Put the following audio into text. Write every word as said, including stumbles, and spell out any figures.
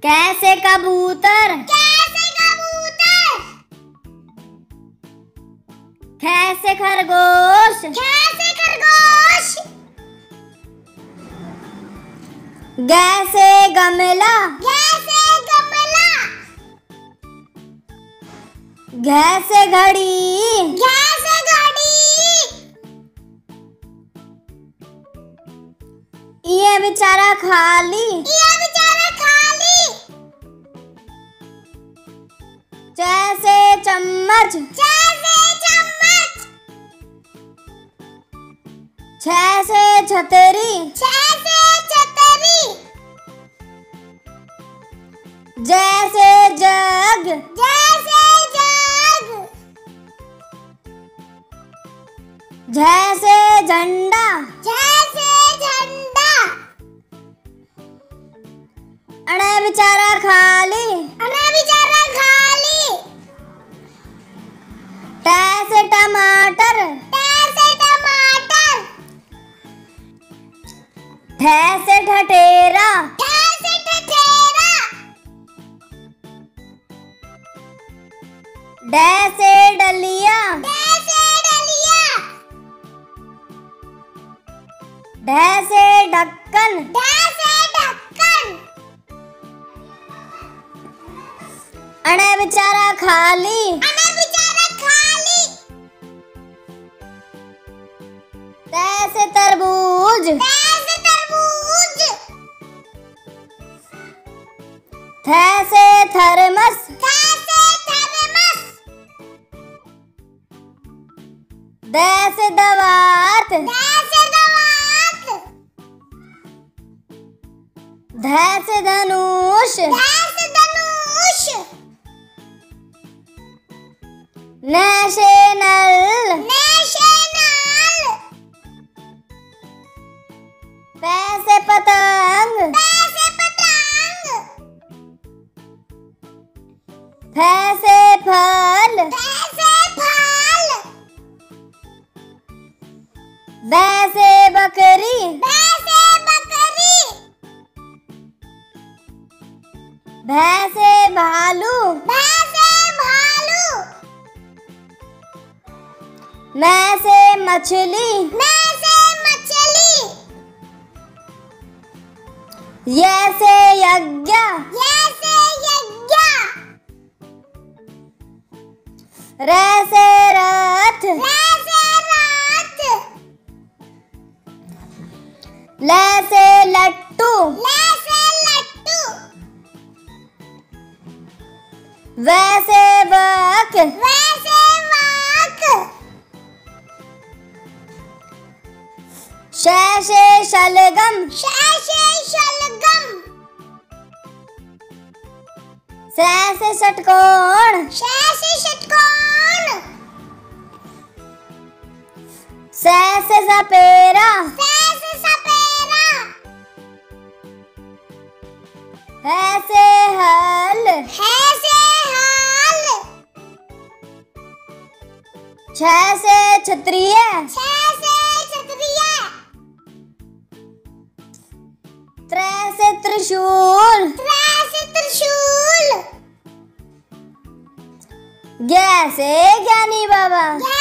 कैसे कबूतर, कैसे कबूतर। कैसे खरगोश, कैसे खरगोश। कैसे गमला, कैसे गमला। कैसे घड़ी, कैसे घड़ी। ये बेचारा खाली, ये बेचारा खाली। जैसे चम्मच, जैसे चम्मच। जैसे छतरी, जैसे छतरी। जैसे जग, जैसे जग। जैसे झंडा, जैसे झंडा। अरे बेचारा खाली, अरे बेचारा खाली। तैसे टमाटर, तैसे टमाटर। ठैसे ठठेरा, ठैसे ठठेरा। डैसे डलिया, डैसे डलिया। ढैसे ढक्कन, डैसे ढक्कन। अरे बेचारा खाली, अरे बेचारा खाली। तैसे तरबूज, तैसे तरबूज। थैसे थर्मस, तैसे थर्मस। दैसे दवात, तैसे दवात। धैसे धनुष, तैसे धनुष। नैसे नल, नैसे नल। पैसे पतंग, पैसे पतंग। फैसे फल, पैसे फल। वैसे बकरी, पैसे बकरी। भैंसे भालू, पैसे भालू। मैसे मछली, मैसे मछली। यैसे यज्ञ, जैसे यज्ञ। रैसे रथ, जैसे रात। लैसे लट्टू, जैसे लट्टू। वैसे बक, वैसे वाक। शैसे शलगम, शैसे शलगम। सैसे षटकोण, शैसे षटकोण। सैसे सपेरा, सैसे सपेरा। ऐसे हल, हैसे हाल। छैसे क्षत्रिय, छैसे क्षत्रिय। त्रैसे त्रिशूल, त्रैसे त्रिशूल। ज्ञैसे ज्ञानी बाबा।